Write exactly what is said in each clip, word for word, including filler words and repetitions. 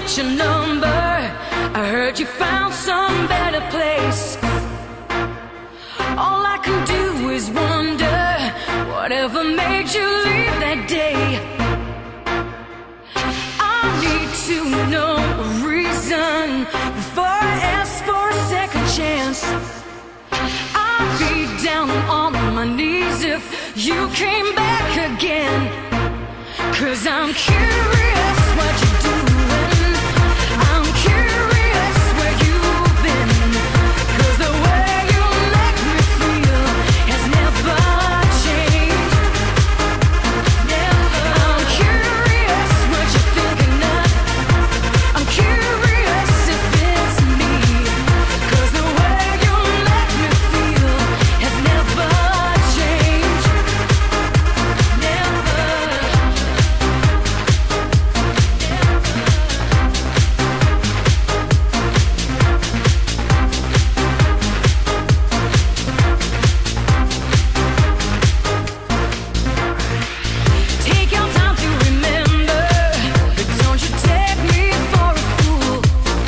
not your number. I heard you found some better place. All I can do is wonder, whatever made you leave that day. I need to know a reason before I ask for a second chance. I'd be down on my knees if you came back again. 'Cause I'm curious what you're doing. I'm curious where you've been. 'Cause the way you make me feel has never changed. Never. I'm curious what you're thinking of. I'm curious if it's me. 'Cause the way you make me feel has never changed. Never. Take your time to remember, but don't you take me for a fool.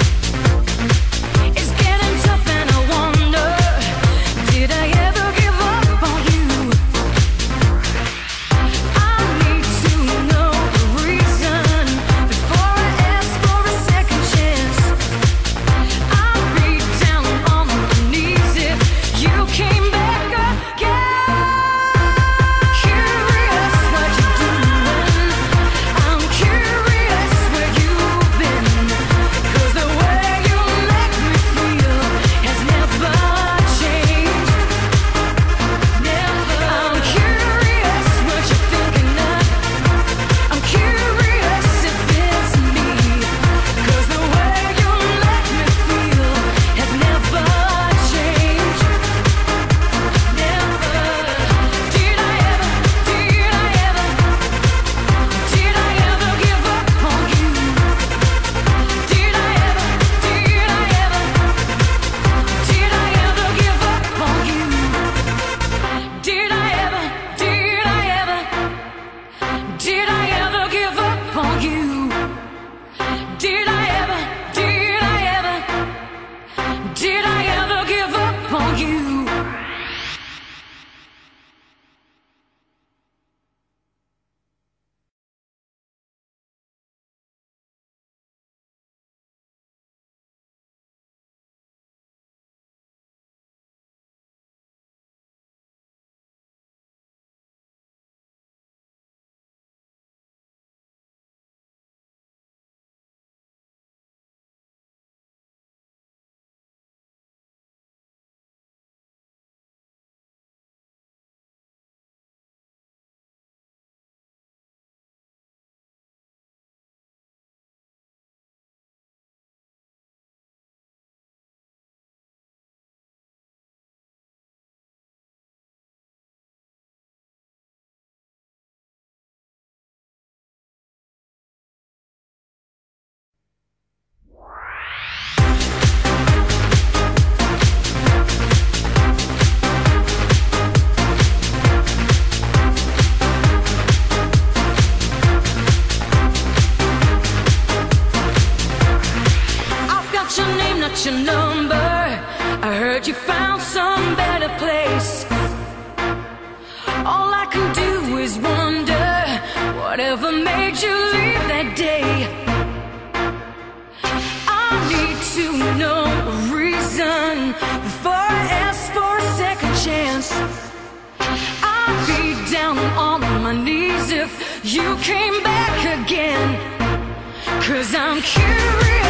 It's getting tough and I wonder, did I ever give up on you? I need to know the reason before I ask for a second chance. I'd be down on my knees if you came back again. Curious what you're doing. I'm curious where you've been. 'Cause the way you make me feel has never changed. Never. I'm curious what you're thinking of. I'm curious if it's me. 'Cause the way you make me feel has never changed. Never. Did I ever, did I ever, did I ever give up on you? Did I ever, did I ever, did I ever give up on you? Did I ever, did I ever, did I ever give up on you? Did I ever, did I ever, did I ever give up on you? I've got your name, not your number. I heard you found some better place. All I can do is wonder, whatever made you leave that day. I need to know a reason before I ask for a second chance. I'd be down on my knees if you came back again. 'Cause I'm curious